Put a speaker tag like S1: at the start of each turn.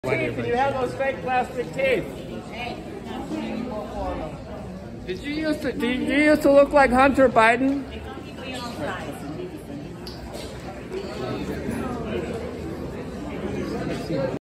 S1: Teeth, and you have those fake plastic teeth. Did you used to look like Hunter Biden?